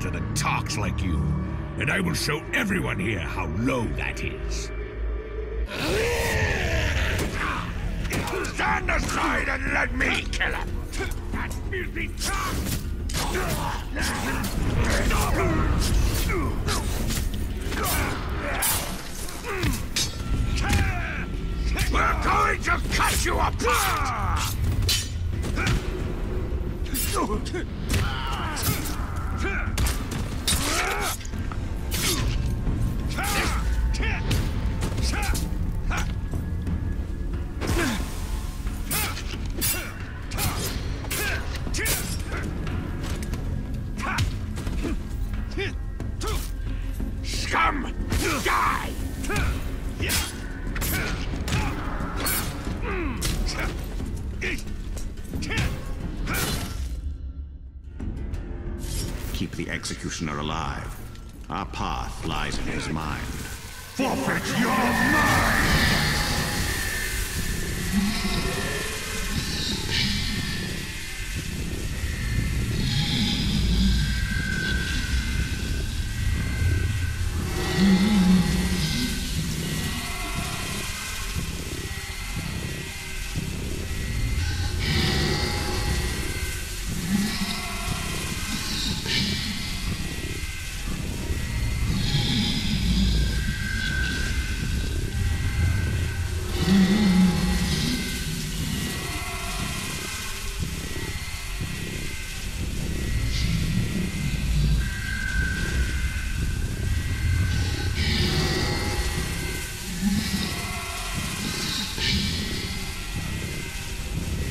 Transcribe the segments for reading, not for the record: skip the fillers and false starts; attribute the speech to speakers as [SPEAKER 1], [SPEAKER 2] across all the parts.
[SPEAKER 1] smarter than tarks like you, and I will show everyone here how low that is. Stand aside and let me kill him! That filthy tark! We're going to cut you apart! Scum! Die!
[SPEAKER 2] Keep the executioner alive. Our path lies in his mind.
[SPEAKER 1] Forfeit your mind!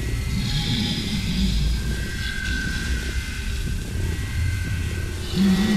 [SPEAKER 3] Mm-hmm.